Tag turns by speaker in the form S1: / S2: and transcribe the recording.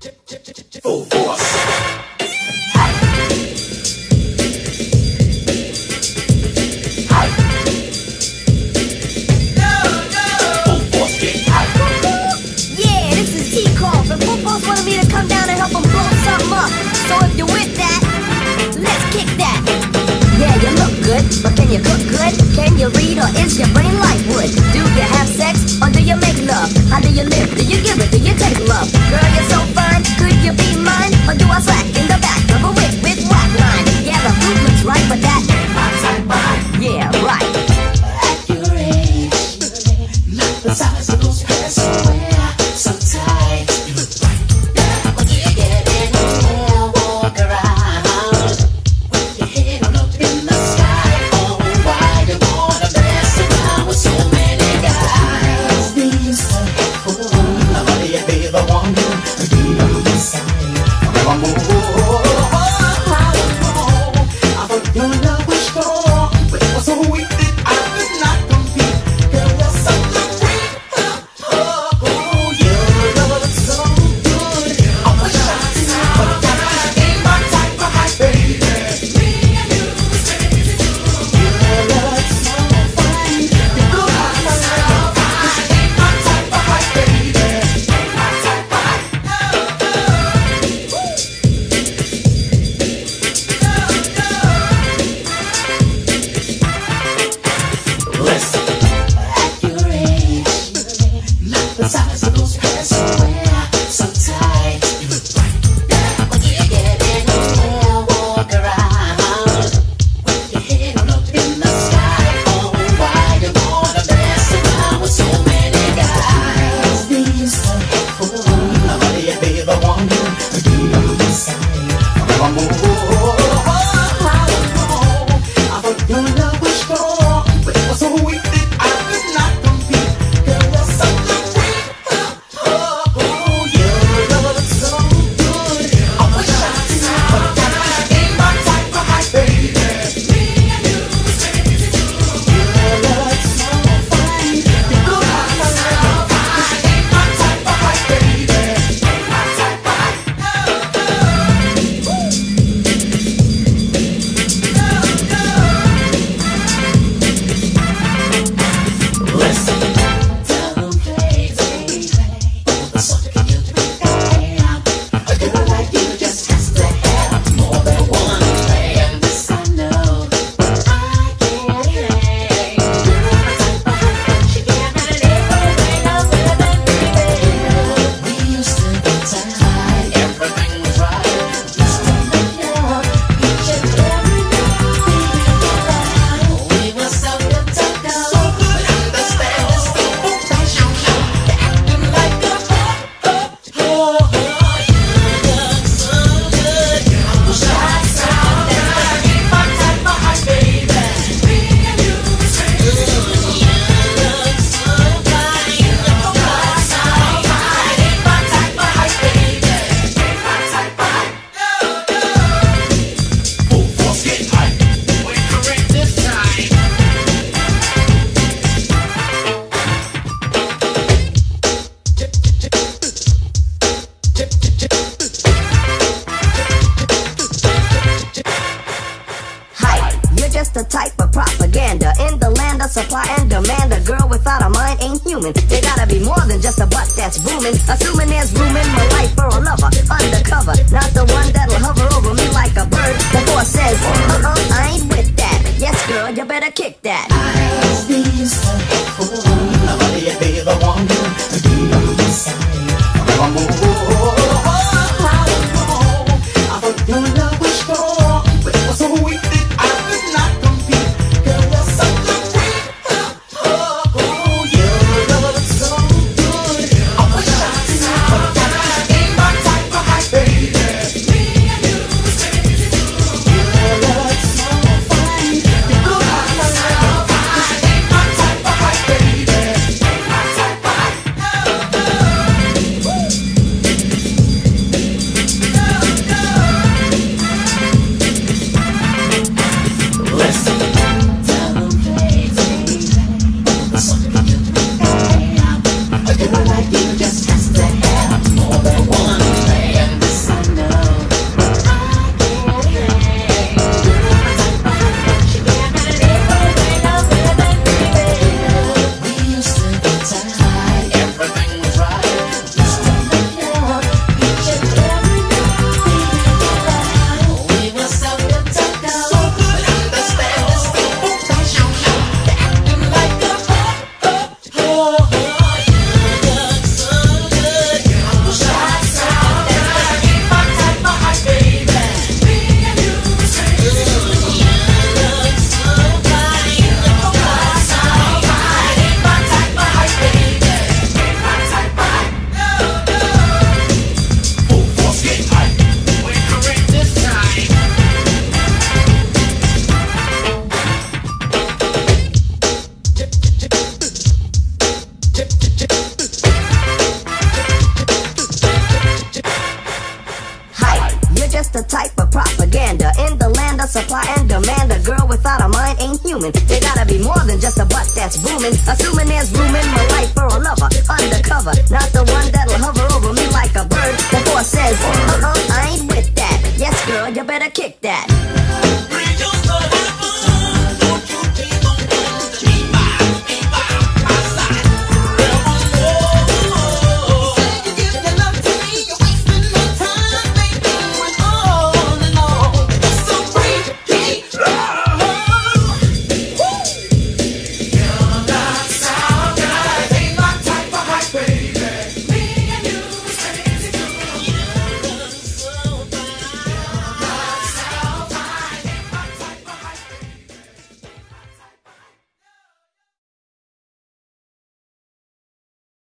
S1: Full force.
S2: Wanted me to come down and help them blow something up. So if you're with that, let's kick that. Yeah, you look good, but can you cook good? Can you read, or is your brain like wood? Do you have sex or do you make love? How do you live? Do you give it? Do you take love? Girl, you're so fine, could you be mine? Or do I slack in the back of a whip with white line? Yeah, the fruit looks right, but that ain't my type of. Yeah, right.
S3: At your age, not the size of those pants you wear so tight.
S2: The type of propaganda in the land of supply and demand. A girl without a mind ain't human. There gotta be more than just a butt that's booming. Assuming there's room in my life for a lover, undercover, not the one that'll hover over me like a bird. The boss says, I ain't with that. Yes, girl, you better kick that.
S3: I feel so full. Nobody, baby, want you to be on my side. I thought your love was strong, but it was so weak that I could not compete. Girl, you're such a freak. Your love looks so good. I wish I could see, but that ain't my type of hype, baby. Me and you, your love looks so fine. You're good, that ain't my type of
S2: supply and demand. A girl without a mind ain't human. They gotta be more than just a butt that's booming. Assuming there's room in my life for a lover. Undercover,